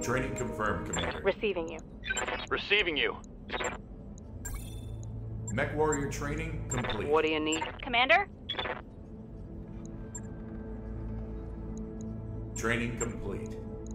Training confirmed, Commander. Receiving you. Receiving you. Mech Warrior training complete. What do you need? Commander? Training complete.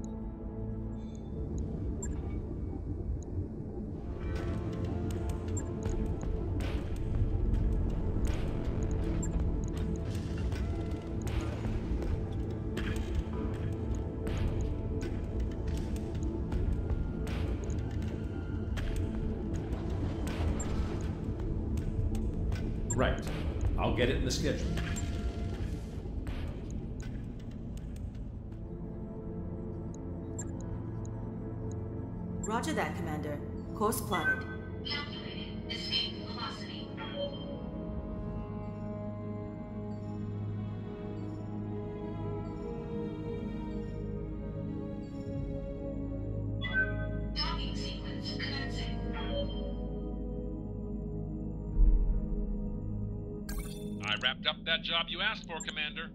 Right. I'll get it in the schedule. Roger that, Commander. Course plotted. Calculated escape velocity. Docking sequence commencing. I wrapped up that job you asked for, Commander.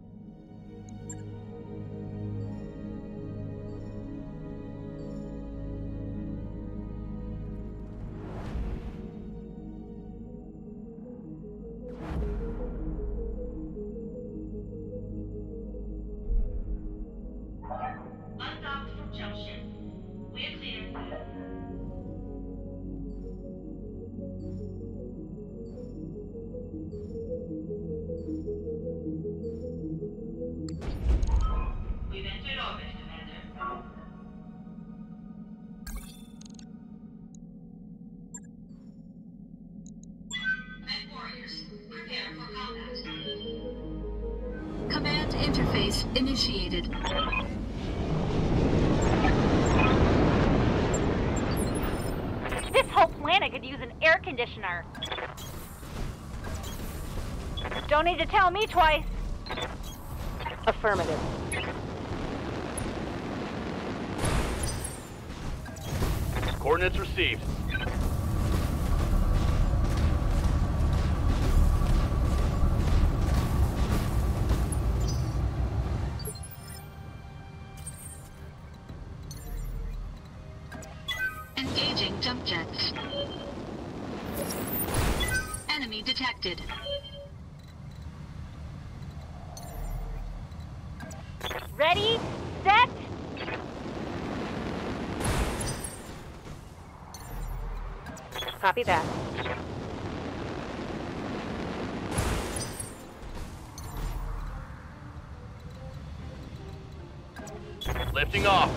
Undocked from junction. We're clear. We've entered orbit, Commander. Mech warriors, prepare for combat. Command interface initiated. This whole planet could use an air conditioner. Don't need to tell me twice. Affirmative. Coordinates received. Engaging jump jets. Enemy detected. Ready, set. Copy that. Lifting off.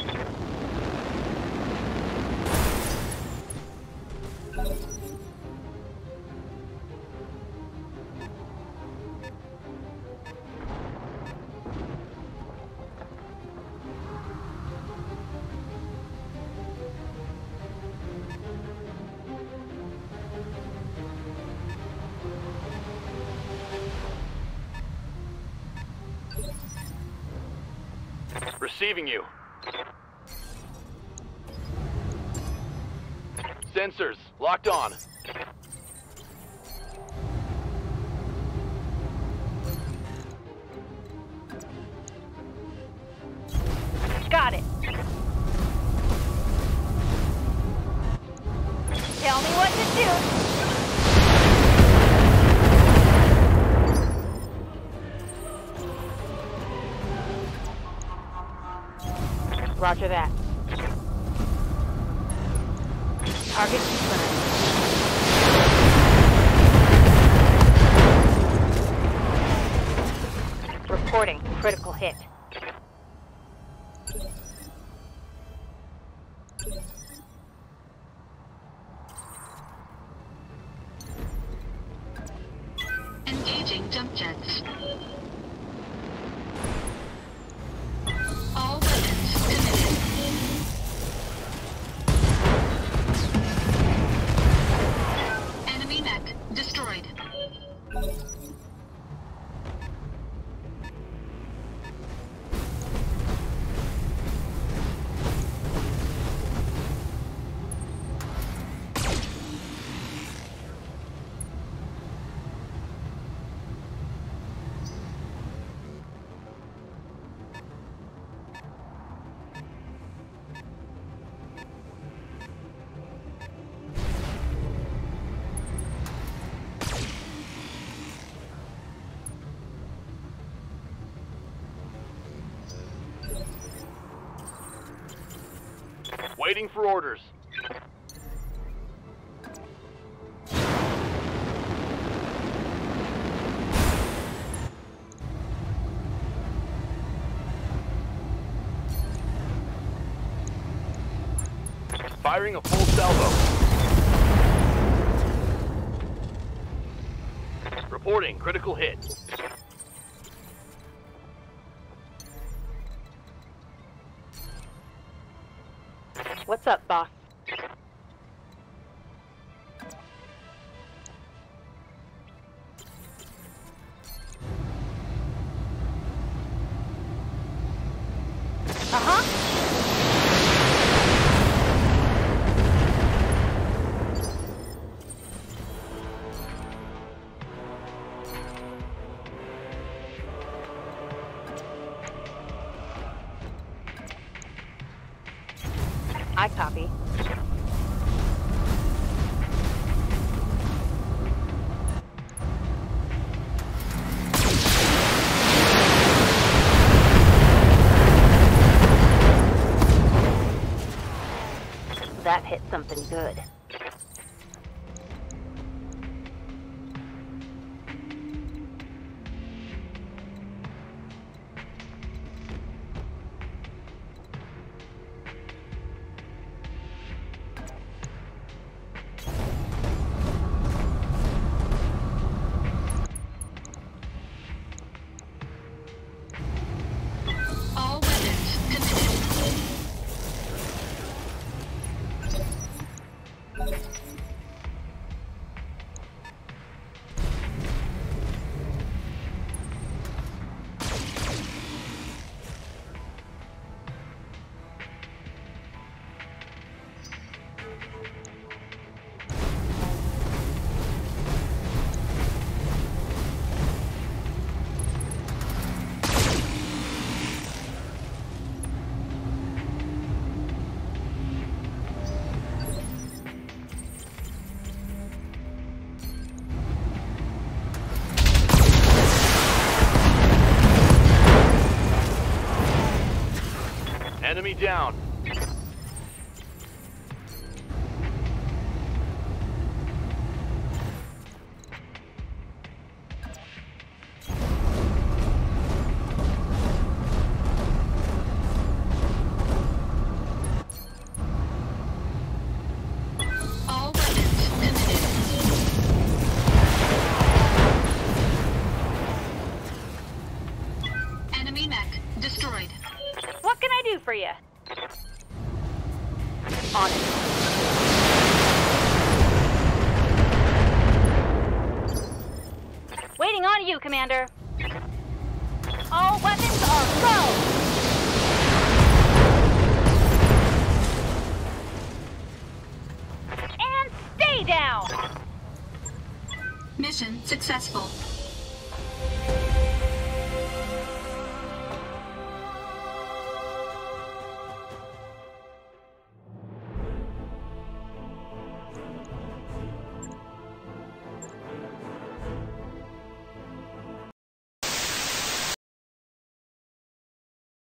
Receiving you. Sensors locked on. Got it. Tell me what to do. Roger that. Target confirmed. Reporting critical hit. Engaging jump jets. All weapons committed. Enemy mech destroyed. Waiting for orders. Firing a full salvo. Reporting critical hit. What's up, boss? I copy. That hit something good. All weapons committed. Enemy down. All weapons committed. Enemy mech destroyed. What can I do for you? On it. Waiting on you, Commander. All weapons are go! And stay down! Mission successful.